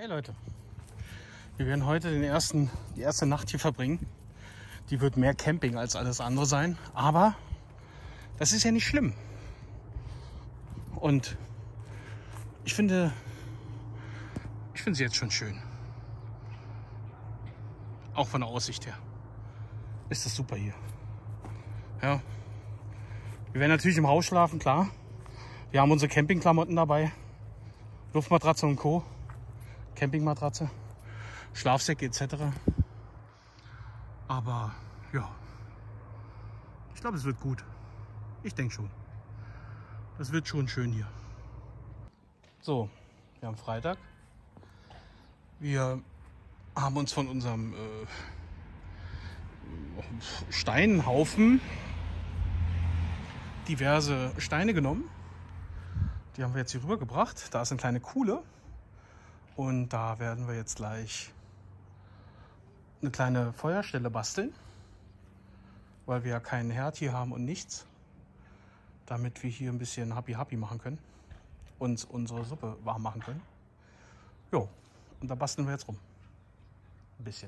Hey Leute, wir werden heute die erste Nacht hier verbringen. Die wird mehr Camping als alles andere sein, aber das ist ja nicht schlimm. Und ich finde es jetzt schon schön. Auch von der Aussicht her ist das super hier. Ja. Wir werden natürlich im Haus schlafen, klar. Wir haben unsere Campingklamotten dabei. Luftmatratze und Co. Campingmatratze, Schlafsäcke etc. Aber ja, ich glaube, es wird gut. Ich denke schon. Das wird schon schön hier. So, wir haben Freitag. Wir haben uns von unserem Steinhaufen diverse Steine genommen. Die haben wir jetzt hier rübergebracht. Da ist eine kleine Kuhle. Und da werden wir jetzt gleich eine kleine Feuerstelle basteln. Weil wir ja keinen Herd hier haben und nichts. Damit wir hier ein bisschen Happy machen können. Und unsere Suppe warm machen können. Jo, und da basteln wir jetzt rum. Ein bisschen.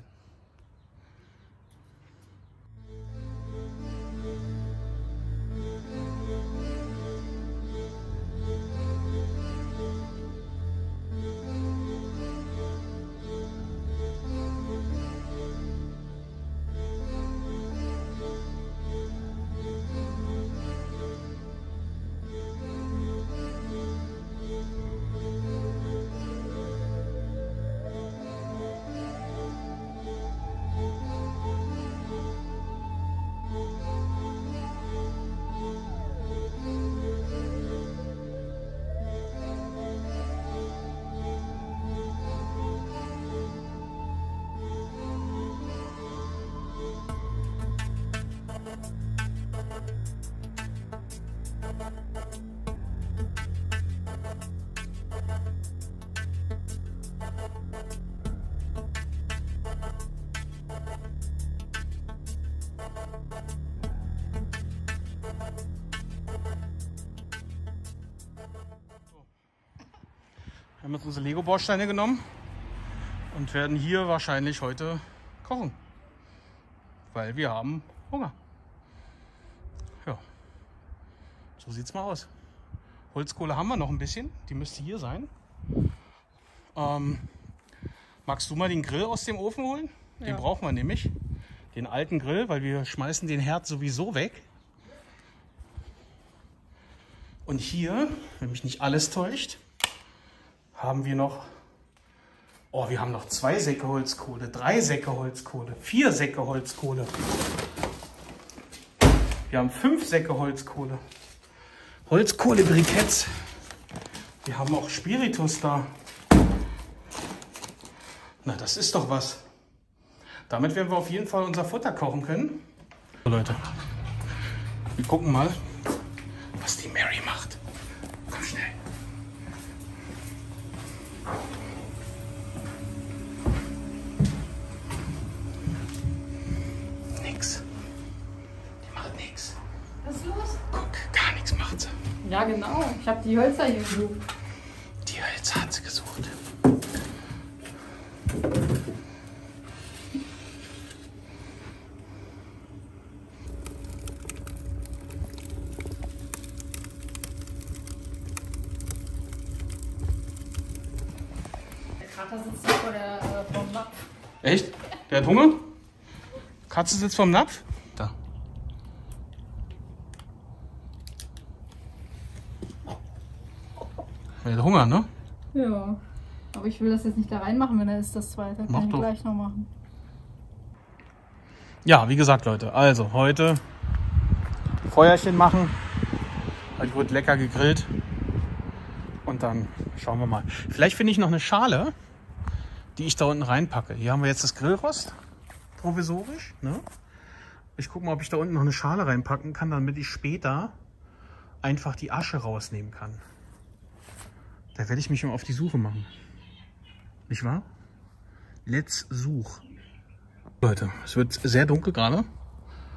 Wir haben jetzt unsere Lego-Bausteine genommen und werden hier wahrscheinlich heute kochen, weil wir haben Hunger. Ja, so sieht es mal aus. Holzkohle haben wir noch ein bisschen, die müsste hier sein. Magst du mal den Grill aus dem Ofen holen? Den Ja. brauchen wir nämlich, den alten Grill, weil wir schmeißen den Herd sowieso weg. Und hier, wenn mich nicht alles täuscht, haben wir noch, wir haben noch 2 Säcke Holzkohle, 3 Säcke Holzkohle, 4 Säcke Holzkohle. Wir haben 5 Säcke Holzkohle. Holzkohle-Briketts. Wir haben auch Spiritus da. Na, das ist doch was. Damit werden wir auf jeden Fall unser Futter kochen können. So, Leute, wir gucken mal, was die Mary macht. Komm schnell. Nix. Die macht nix. Was ist los? Guck, gar nichts macht sie. Ja, genau. Ich habe die Hölzer hier gesucht. Die Hölzer hat sie gesucht. Der Kater sitzt hier vorm Napf. Echt? Der hat Hunger? Katze sitzt vorm Napf? Da. Der hat Hunger, ne? Ja. Aber ich will das jetzt nicht da reinmachen, wenn er ist das zweite. Mach Kann ich doch. gleich noch machen. Ja, wie gesagt, Leute, also heute Feuerchen machen. Heute wird lecker gegrillt. Und dann schauen wir mal. Vielleicht finde ich noch eine Schale, die ich da unten reinpacke. Hier haben wir jetzt das Grillrost, provisorisch. Ne? Ich gucke mal, ob ich da unten noch eine Schale reinpacken kann, damit ich später einfach die Asche rausnehmen kann. Da werde ich mich mal auf die Suche machen. Nicht wahr? Let's such. Leute, es wird sehr dunkel gerade.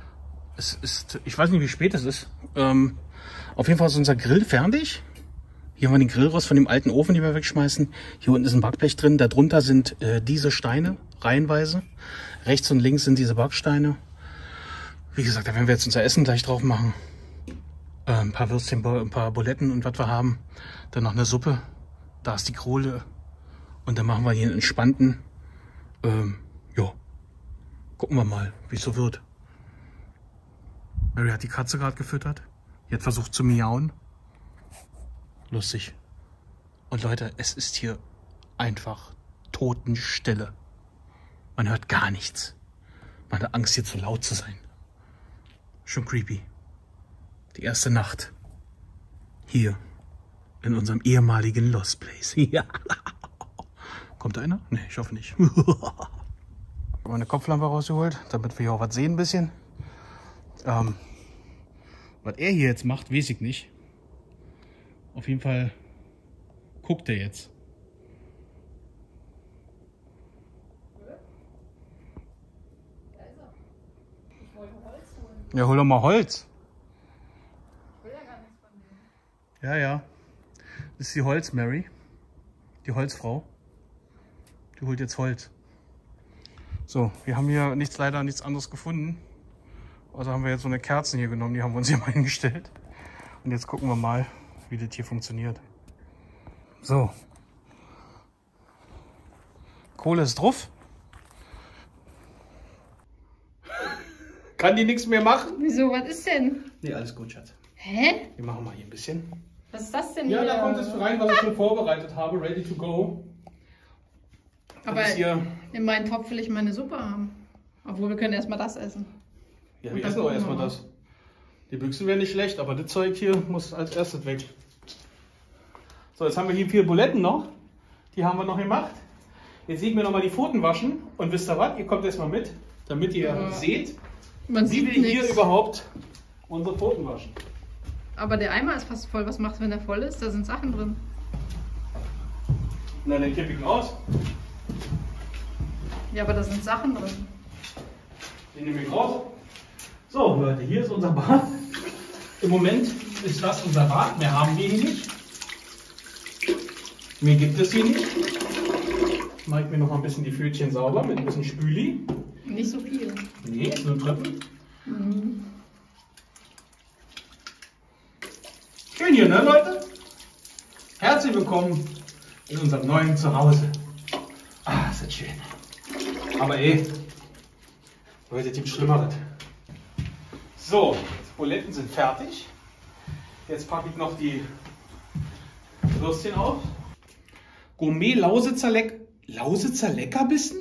Es ist, ich weiß nicht, wie spät es ist. Auf jeden Fall ist unser Grill fertig. Hier haben wir den Grillrost von dem alten Ofen, den wir wegschmeißen. Hier unten ist ein Backblech drin. Darunter sind diese Steine, reihenweise. Rechts und links sind diese Backsteine. Wie gesagt, da werden wir jetzt unser Essen gleich drauf machen. Ein paar Würstchen, ein paar Buletten und was wir haben. Dann noch eine Suppe. Da ist die Kohle. Und dann machen wir hier einen entspannten. Ja, gucken wir mal, wie es so wird. Mary hat die Katze gerade gefüttert. Die hat versucht zu miauen. Lustig. Und Leute, es ist hier einfach Totenstille. Man hört gar nichts. Man hat Angst, hier zu laut zu sein. Schon creepy. Die erste Nacht. Hier. In unserem ehemaligen Lost Place. Ja. Kommt da einer? Nee, ich hoffe nicht. Ich habe meine Kopflampe rausgeholt, damit wir hier auch was sehen ein bisschen. Was er hier jetzt macht, weiß ich nicht. Auf jeden Fall guckt er jetzt. Ich wollte Holz holen. Ja, hol doch mal Holz. Ich will ja gar nichts von dem. Ja, ja. Das ist die Holz-Mary. Die Holzfrau. Die holt jetzt Holz. So, wir haben hier leider nichts anderes gefunden. Also haben wir jetzt so eine Kerzen hier genommen, die haben wir uns hier mal hingestellt. Und jetzt gucken wir mal, wie das hier funktioniert. So. Kohle ist drauf. Kann die nichts mehr machen? Wieso, was ist denn? Nee, alles gut, Schatz. Hä? Wir machen mal hier ein bisschen. Was ist das denn Ja, hier? da kommt es rein, was ich schon vorbereitet habe. Ready to go. Aber Das ist hier. in meinen Topf will ich meine Suppe haben. Obwohl, wir können erstmal das essen. Ja, Und wir dann essen auch gucken erstmal wir mal. das. Die Büchsen wären nicht schlecht, aber das Zeug hier muss als erstes weg. So, jetzt haben wir hier 4 Buletten noch. Die haben wir noch gemacht. Jetzt seht mir noch mal die Pfoten waschen. Und wisst ihr was? Ihr kommt erstmal mit, damit ihr Ja. seht, Man wie sieht wir hier nichts. überhaupt unsere Pfoten waschen. Aber der Eimer ist fast voll. Was macht, wenn der voll ist? Da sind Sachen drin. Na, den kippe ich aus. Ja, aber da sind Sachen drin. Den nehme ich raus. So, Leute, hier ist unser Bad. Im Moment ist das unser Bad. Mehr haben wir hier nicht. Mehr gibt es hier nicht. Mache ich mir noch mal ein bisschen die Pfötchen sauber mit ein bisschen Spüli. Nicht so viel. Nee, so ein Tröpfchen. Schön hier, ne, Leute? Herzlich willkommen in unserem neuen Zuhause. Ah, ist das schön. Aber heute gibt es Schlimmeres. So, die Buletten sind fertig. Jetzt packe ich noch die Würstchen auf. Gourmet Lausitzer Leckerbissen?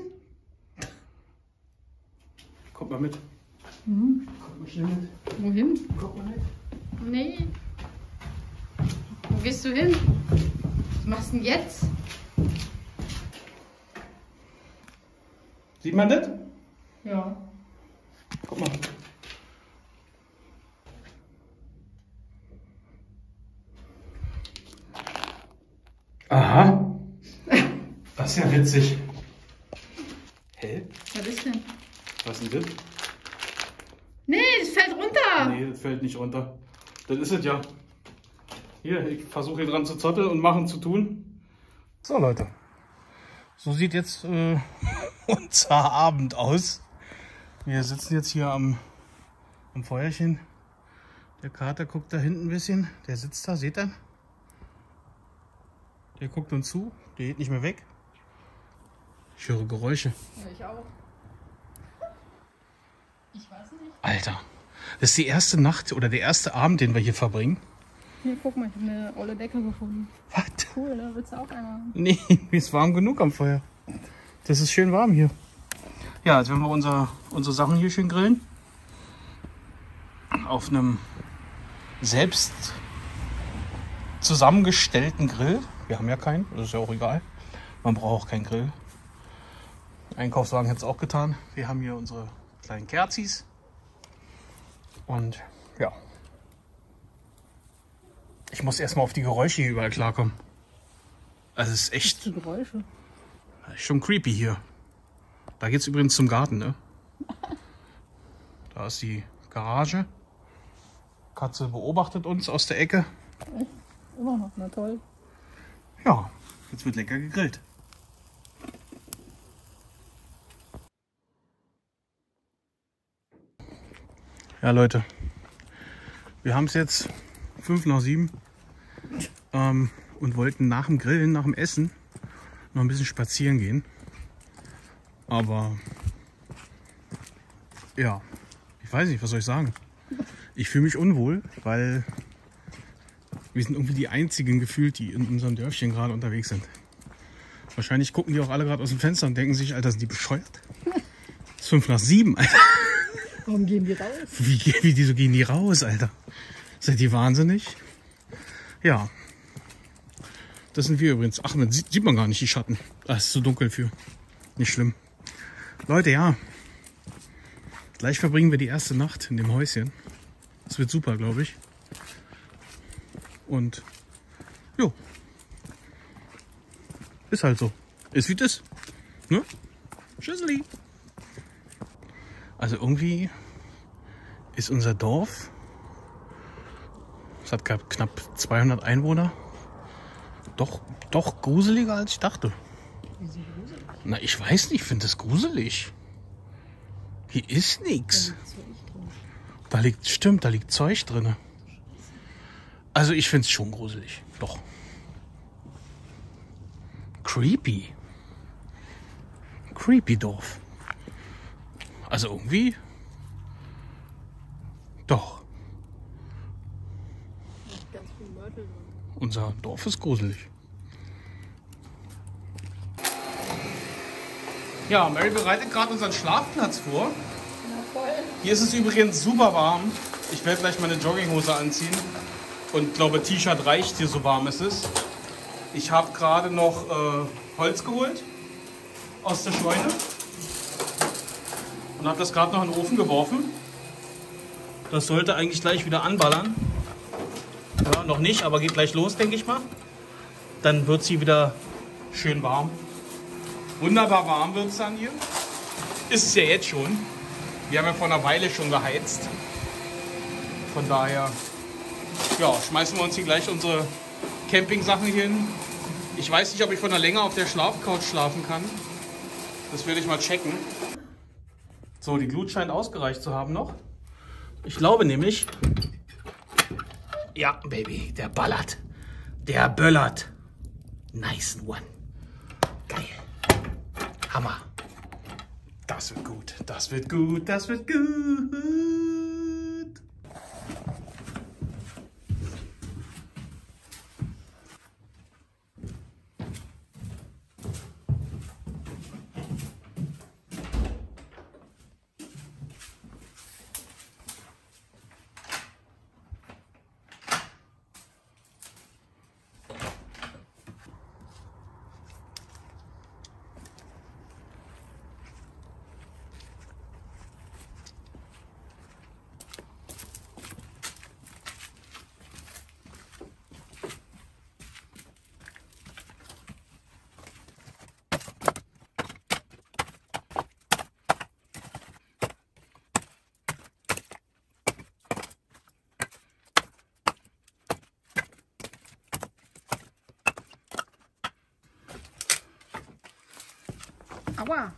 Kommt mal mit. Kommt mal schnell mit. Wohin? Kommt mal mit. Nee. Wo gehst du hin? Was machst du denn jetzt? Sieht man das? Ja. Guck mal. Aha. Das ist ja witzig. Hä? Was ist denn? Was ist denn das? Nee, es fällt runter. Nee, das fällt nicht runter. Das ist es ja. Hier, ich versuche hier dran zu zotteln und machen zu tun. So, Leute. So sieht jetzt unser Abend aus. Wir sitzen jetzt hier am Feuerchen. Der Kater guckt da hinten ein bisschen. Der sitzt da, seht ihr? Der guckt uns zu. Der geht nicht mehr weg. Ich höre Geräusche. Ja, ich auch. Ich weiß nicht. Alter, das ist die erste Nacht oder der erste Abend, den wir hier verbringen. Hier, guck mal, ich habe eine olle Decke gefunden. Was? Cool, da willst du auch eine haben. Nee, mir ist warm genug am Feuer. Das ist schön warm hier. Ja, jetzt werden wir unsere Sachen hier schön grillen. Auf einem selbst zusammengestellten Grill. Wir haben ja keinen, das ist ja auch egal. Man braucht auch keinen Grill. Einkaufswagen hätte es auch getan. Wir haben hier unsere kleinen Kerzis. Und ja. Ich muss erstmal auf die Geräusche hier überall klarkommen. Also es ist echt Die Geräusche. schon creepy hier. Da geht's übrigens zum Garten, ne? Da ist die Garage. Katze beobachtet uns aus der Ecke. Immer noch, na toll. Ja, jetzt wird lecker gegrillt. Ja, Leute, wir haben es jetzt 6:55 und wollten nach dem Grillen, nach dem Essen noch ein bisschen spazieren gehen. Aber ja, ich weiß nicht, was soll ich sagen. Ich fühle mich unwohl, weil wir sind irgendwie die einzigen gefühlt, die in unserem Dörfchen gerade unterwegs sind. Wahrscheinlich gucken die auch alle gerade aus dem Fenster und denken sich, Alter, sind die bescheuert? Es ist 6:55, Alter. Warum gehen die raus? Wieso gehen die raus, Alter? Seid ihr wahnsinnig? Ja. Das sind wir übrigens. Ach, man sieht man gar nicht die Schatten. Das ist zu dunkel für. Nicht schlimm. Leute, ja. Gleich verbringen wir die erste Nacht in dem Häuschen. Das wird super, glaube ich. Und jo. Ist halt so. Ist wie das. Ne? Tschüsseli. Also irgendwie ist unser Dorf, es hat knapp 200 Einwohner, doch gruseliger als ich dachte. Wieso gruselig? Na, ich weiß nicht, ich finde das gruselig. Hier ist nichts. Da liegt Zeug drin. Also ich finde es schon gruselig. Doch. Creepy Dorf. Also irgendwie. Doch. Ganz viel Mörtel drin. Unser Dorf ist gruselig. Ja, Mary bereitet gerade unseren Schlafplatz vor. Na voll. Hier ist es übrigens super warm. Ich werde gleich meine Jogginghose anziehen. Und glaube, T-Shirt reicht hier, so warm ist es. Ich habe gerade noch Holz geholt aus der Scheune. Und habe das gerade noch in den Ofen geworfen. Das sollte eigentlich gleich wieder anballern. Ja, noch nicht, aber geht gleich los, denke ich mal. Dann wird sie wieder schön warm. Wunderbar warm wird es dann hier. Ist es ja jetzt schon. Wir haben ja vor einer Weile schon geheizt. Von daher ja, schmeißen wir uns hier gleich unsere Camping-Sachen hin. Ich weiß nicht, ob ich von der Länge auf der Schlafcouch schlafen kann. Das werde ich mal checken. So, die Glut scheint ausgereicht zu haben noch. Ich glaube nämlich... Ja, Baby, der ballert. Der böllert. Nice one. Geil. Hammer. Das wird gut. Das wird gut. Das wird gut. Aua.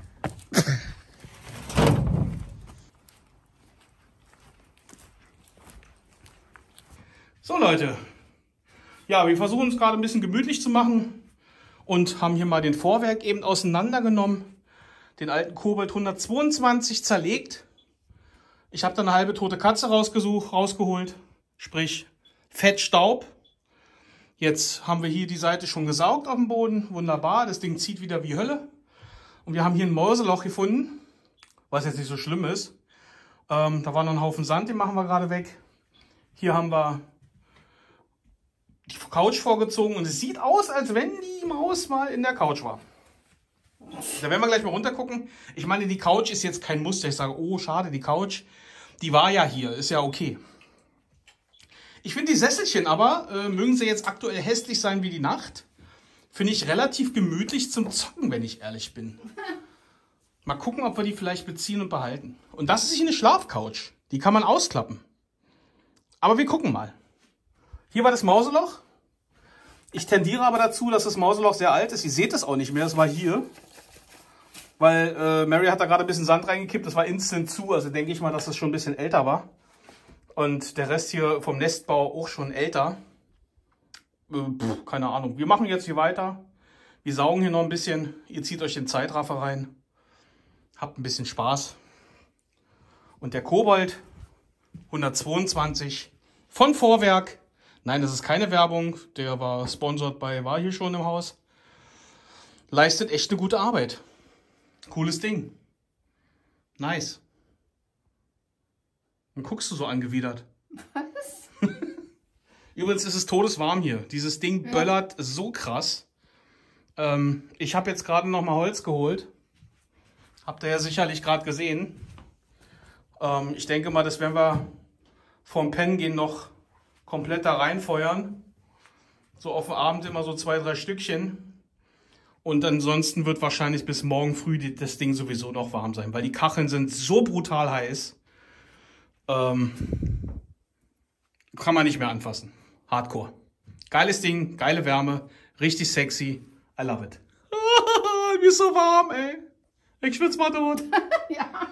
So Leute, ja, wir versuchen es gerade ein bisschen gemütlich zu machen und haben hier mal den Vorwerk eben auseinandergenommen, den alten Kobold 122 zerlegt. Ich habe da eine halbe tote Katze rausgeholt, sprich Fettstaub. Jetzt haben wir hier die Seite schon gesaugt auf dem Boden, wunderbar, das Ding zieht wieder wie Hölle. Und wir haben hier ein Mauseloch gefunden, was jetzt nicht so schlimm ist. Da war noch ein Haufen Sand, den machen wir gerade weg. Hier haben wir die Couch vorgezogen und es sieht aus, als wenn die Maus mal in der Couch war. Da werden wir gleich mal runter gucken. Ich meine, die Couch ist jetzt kein Muster. Ich sage, oh schade, die Couch, die war ja hier, ist ja okay. Ich finde die Sesselchen aber, mögen sie jetzt aktuell hässlich sein wie die Nacht, finde ich relativ gemütlich zum Zocken, wenn ich ehrlich bin. Mal gucken, ob wir die vielleicht beziehen und behalten. Und das ist hier eine Schlafcouch. Die kann man ausklappen. Aber wir gucken mal. Hier war das Mauseloch. Ich tendiere aber dazu, dass das Mauseloch sehr alt ist. Ihr seht es auch nicht mehr, das war hier. Weil Mary hat da gerade ein bisschen Sand reingekippt, das war instant zu. Also denke ich mal, dass das schon ein bisschen älter war. Und der Rest hier vom Nestbau auch schon älter. Keine Ahnung. Wir machen jetzt hier weiter. Wir saugen hier noch ein bisschen. Ihr zieht euch den Zeitraffer rein. Habt ein bisschen Spaß. Und der Kobold 122 von Vorwerk. Nein, das ist keine Werbung. Der war sponsored war hier schon im Haus. Leistet echt eine gute Arbeit. Cooles Ding. Nice. Dann guckst du so angewidert. Was? Übrigens ist es todeswarm hier. Dieses Ding böllert so krass. Ich habe jetzt gerade noch mal Holz geholt. Habt ihr ja sicherlich gerade gesehen. Ich denke mal, das werden wir vorm Pennen gehen noch komplett da reinfeuern. So auf den Abend immer so 2, 3 Stückchen. Und ansonsten wird wahrscheinlich bis morgen früh das Ding sowieso noch warm sein. Weil die Kacheln sind so brutal heiß. Kann man nicht mehr anfassen. Hardcore. Geiles Ding, geile Wärme, richtig sexy. I love it. Mir ist so warm, ey. Ich schwitze mal tot. Ja.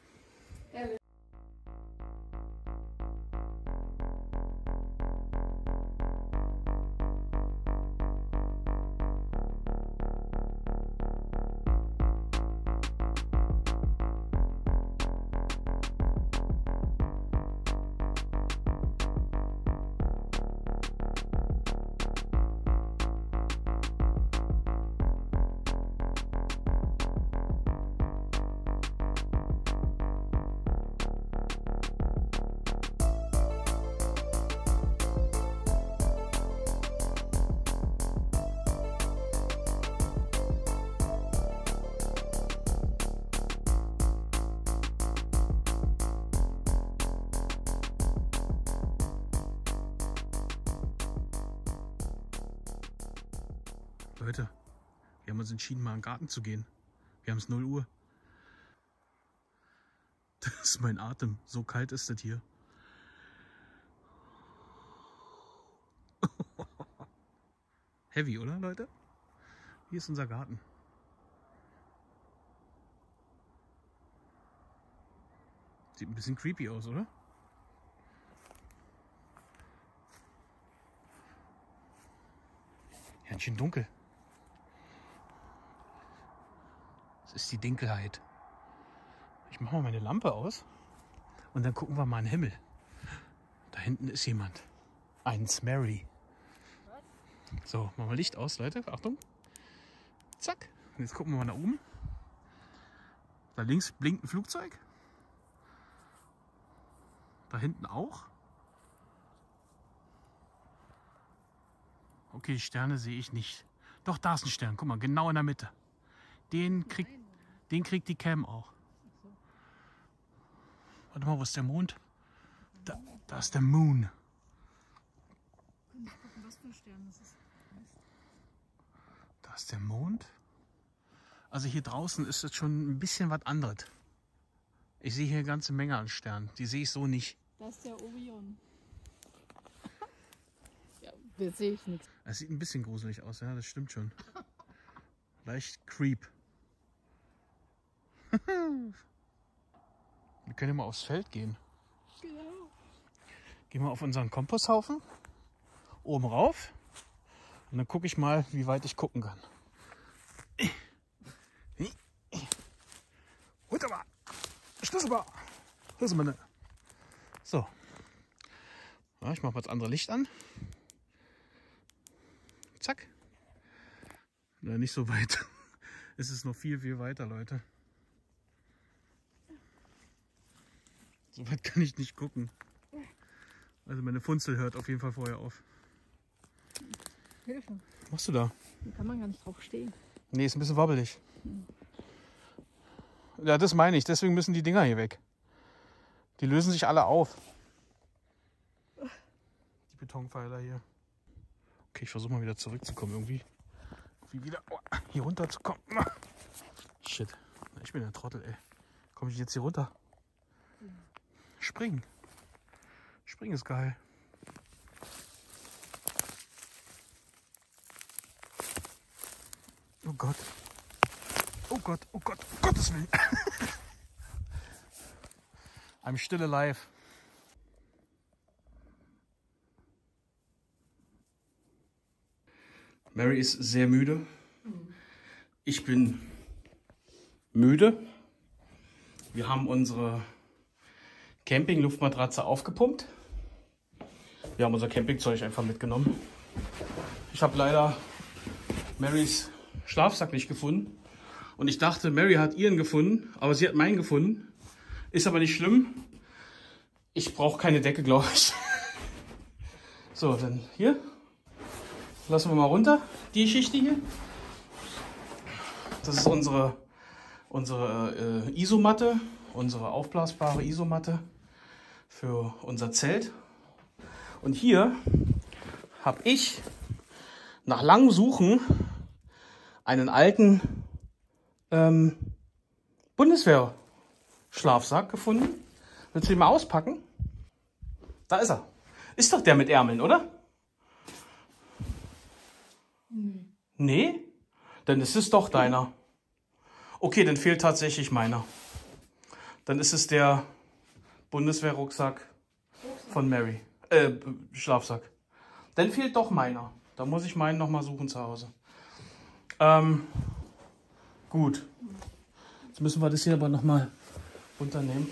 Leute, wir haben uns entschieden, mal in den Garten zu gehen. Wir haben es 0 Uhr. Das ist mein Atem. So kalt ist das hier. Heavy, oder Leute? Hier ist unser Garten. Sieht ein bisschen creepy aus, oder? Ganz schön dunkel. Das ist die Dunkelheit. Ich mache mal meine Lampe aus und dann gucken wir mal in den Himmel. Da hinten ist jemand. Ein Mary. So, machen wir Licht aus, Leute. Achtung. Zack. Und jetzt gucken wir mal nach oben. Da links blinkt ein Flugzeug. Da hinten auch. Okay, Sterne sehe ich nicht. Doch, da ist ein Stern. Guck mal, genau in der Mitte. Den kriegt die Cam auch. Warte mal, wo ist der Mond? Da ist der Moon. Was für ein Stern das ist. Da ist der Mond. Also hier draußen ist es schon ein bisschen was anderes. Ich sehe hier eine ganze Menge an Sternen. Die sehe ich so nicht. Das ist der Orion. Ja, da sehe ich nichts. Es sieht ein bisschen gruselig aus, ja, das stimmt schon. Leicht creep. Wir können ja mal aufs Feld gehen. Genau. Gehen wir auf unseren Komposthaufen. Oben rauf. Und dann gucke ich mal, wie weit ich gucken kann. Wunderbar. Schlüsselbar. Hier sind meine. So. Ja, ich mache mal das andere Licht an. Zack. Na, nicht so weit. Es ist noch viel, viel weiter, Leute. So weit kann ich nicht gucken. Also meine Funzel hört auf jeden Fall vorher auf. Hilfe. Was machst du da? Da kann man gar nicht drauf stehen. Nee, ist ein bisschen wabbelig. Ja, das meine ich. Deswegen müssen die Dinger hier weg. Die lösen sich alle auf. Die Betonpfeiler hier. Okay, ich versuche mal wieder zurückzukommen irgendwie. Wie wieder hier runter zu kommen. Shit. Ich bin ein Trottel, ey. Komme ich jetzt hier runter? Springen. Springen ist geil. Gott. Oh Gott, oh Gott, um Gottes Willen. I'm still alive. Mary ist sehr müde. Ich bin müde. Wir haben unsere Camping-Luftmatratze aufgepumpt. Wir haben unser Campingzeug einfach mitgenommen. Ich habe leider Marys Schlafsack nicht gefunden. Und ich dachte, Mary hat ihren gefunden, aber sie hat meinen gefunden. Ist aber nicht schlimm. Ich brauche keine Decke, glaube ich. So, dann hier. Lassen wir mal runter, die Geschichte hier. Das ist unsere Isomatte, unsere aufblasbare Isomatte für unser Zelt. Und hier habe ich nach langem Suchen einen alten Bundeswehr-Schlafsack gefunden. Willst du den mal auspacken? Da ist er. Ist doch der mit Ärmeln, oder? Nee? Dann ist es doch deiner. Okay, dann fehlt tatsächlich meiner. Dann ist es der Bundeswehr-Rucksack von Mary. Schlafsack. Dann fehlt doch meiner. Da muss ich meinen nochmal suchen zu Hause. Gut. Jetzt müssen wir das hier aber nochmal runternehmen.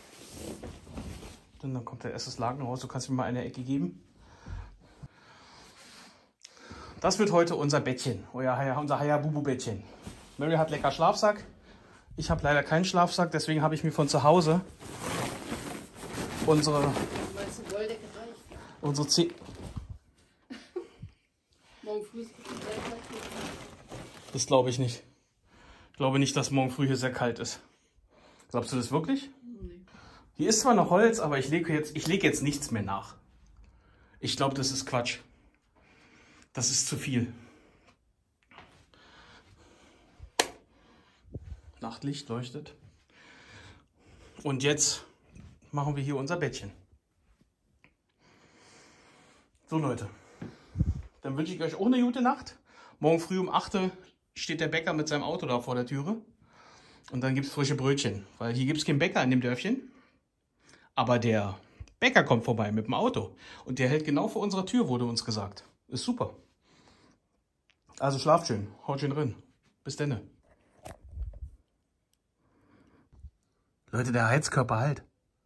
Dann kommt der erste Laken raus. Du kannst mir mal eine Ecke geben. Das wird heute unser Bettchen. Unser Hayabubu-Bettchen. Mary hat lecker Schlafsack. Ich habe leider keinen Schlafsack. Deswegen habe ich mir von zu Hause unsere Das glaube ich nicht. Ich glaube nicht, dass morgen früh hier sehr kalt ist. Glaubst du das wirklich? Nee. Hier ist zwar noch Holz, aber ich lege jetzt nichts mehr nach. Ich glaube, das ist Quatsch. Das ist zu viel. Nachtlicht leuchtet. Und jetzt machen wir hier unser Bettchen. So Leute, dann wünsche ich euch auch eine gute Nacht. Morgen früh um 8 Uhr steht der Bäcker mit seinem Auto da vor der Türe. Und dann gibt es frische Brötchen. Weil hier gibt es keinen Bäcker in dem Dörfchen. Aber der Bäcker kommt vorbei mit dem Auto. Und der hält genau vor unserer Tür, wurde uns gesagt. Ist super. Also schlaft schön. Haut schön drin. Bis denne. Leute, der Heizkörper halt.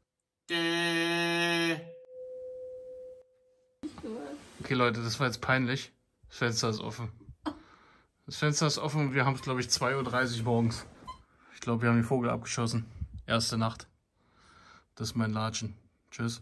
Okay Leute, das war jetzt peinlich. Das Fenster ist offen. Das Fenster ist offen und wir haben es, glaube ich, 2:30 Uhr morgens. Ich glaube, wir haben den Vogel abgeschossen. Erste Nacht. Das ist mein Latschen. Tschüss.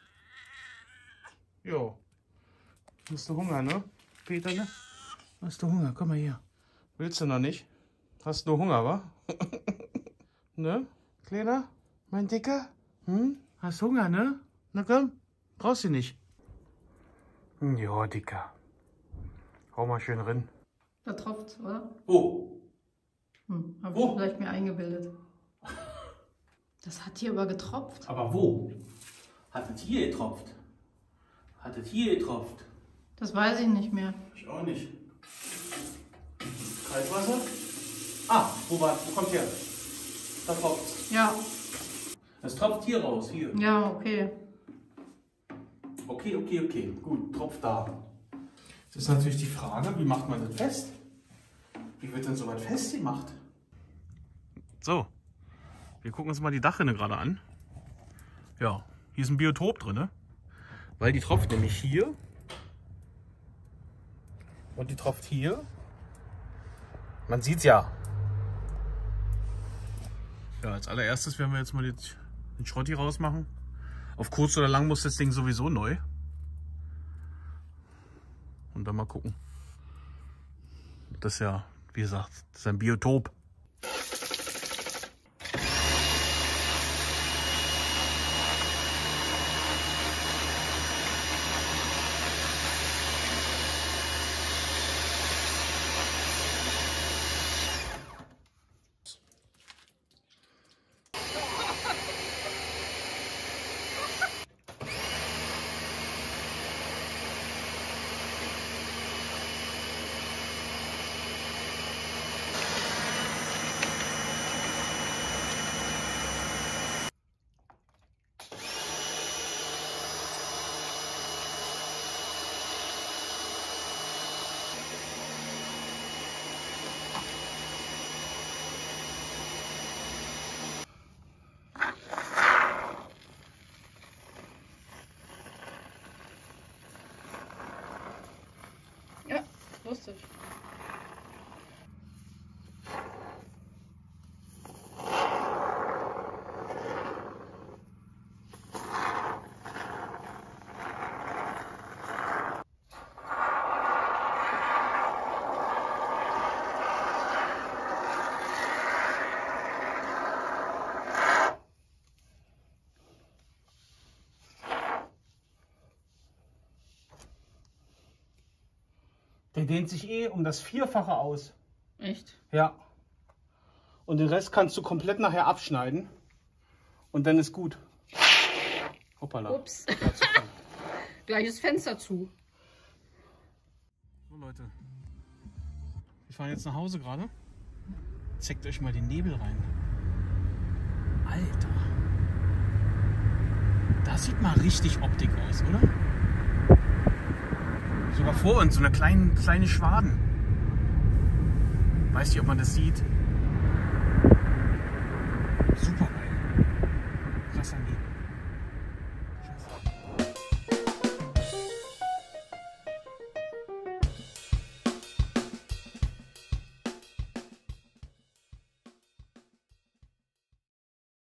Jo. Hast du Hunger, ne? Peter, ne? Hast du Hunger? Komm mal her. Willst du noch nicht? Hast du Hunger, wa? Ne? Kleiner? Mein Dicker? Hm? Hast Hunger, ne? Na komm. Brauchst du nicht. Ja, Dicker. Hau mal schön rein. Da tropft's, oder? Wo? Hab ich vielleicht mir eingebildet. Das hat hier aber getropft. Aber wo? Hat es hier getropft? Hat es hier getropft? Das weiß ich nicht mehr. Ich auch nicht. Kaltwasser? Ah, wo kommt her? Da tropft's. Ja. Es tropft hier raus, hier. Ja, okay. Okay. Gut, tropft da. Das ist natürlich die Frage, wie macht man das fest? Wie wird denn so was festgemacht? So, wir gucken uns mal die Dachrinne gerade an. Ja, hier ist ein Biotop drin, ne? Weil die tropft nämlich hier. Und die tropft hier. Man sieht's ja. Ja, als allererstes werden wir jetzt mal den Schrott hier rausmachen. Auf kurz oder lang muss das Ding sowieso neu. Und dann mal gucken. Das ist ja, wie gesagt, das ist ein Biotop. lustig. Der dehnt sich eh um das Vierfache aus. Echt? Ja. Und den Rest kannst du komplett nachher abschneiden. Und dann ist gut. Hoppala. Ups. Gleiches Fenster zu. So Leute. Wir fahren jetzt nach Hause gerade. Checkt euch mal den Nebel rein. Alter. Das sieht mal richtig Optik aus, oder? Sogar vor uns, so eine kleine Schwaden. Weiß nicht, ob man das sieht.